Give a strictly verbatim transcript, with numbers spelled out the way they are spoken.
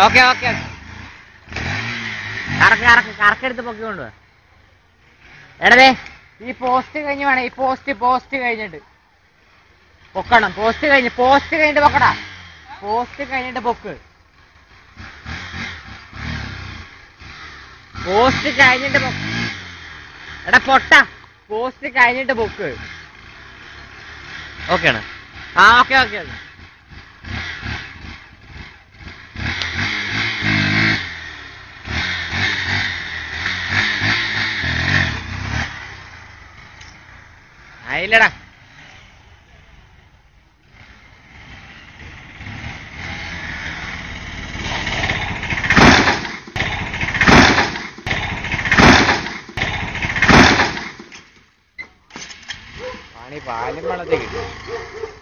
okay okay കറക്ക് കറക്ക് കറക്കെടുത്ത് പൊക്കിക്കൊണ്ട് എടേ ഈ post കഴിഞ്ഞ് വേണം ഈ പോസ്റ്റ് പോസ്റ്റ് കഴിഞ്ഞിട്ട് പൊക്കണം പോസ്റ്റ് കഴിഞ്ഞ് പോസ്റ്റ് കഴിഞ്ഞിട്ട് പൊക്കടാ പോസ്റ്റ് കഴിഞ്ഞിട്ട് പൊക്ക് പോസ്റ്റ് കഴിഞ്ഞിട്ട് പൊക്ക് എടാ പൊട്ട പോസ്റ്റ് കഴിഞ്ഞിട്ട് പൊക്ക് ഓക്കെ ആണ് ആ ഓക്കെ ഓക്കെ ആയില്ലടാ പാലും വെള്ളത്തിൽ കിട്ടും